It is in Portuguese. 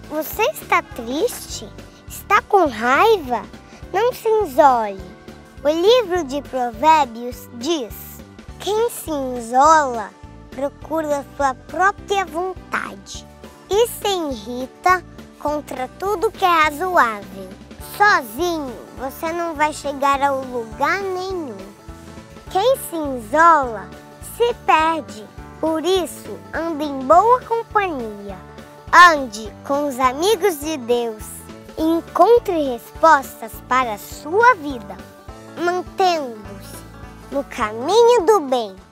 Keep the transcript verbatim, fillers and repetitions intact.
Você está triste? Está com raiva? Não se isole. O livro de Provérbios diz: quem se isola procura sua própria vontade e se irrita contra tudo que é razoável. Sozinho você não vai chegar a lugar nenhum. Quem se isola se perde. Por isso, ande em boa companhia. Ande com os amigos de Deus e encontre respostas para a sua vida, mantendo-se no caminho do bem.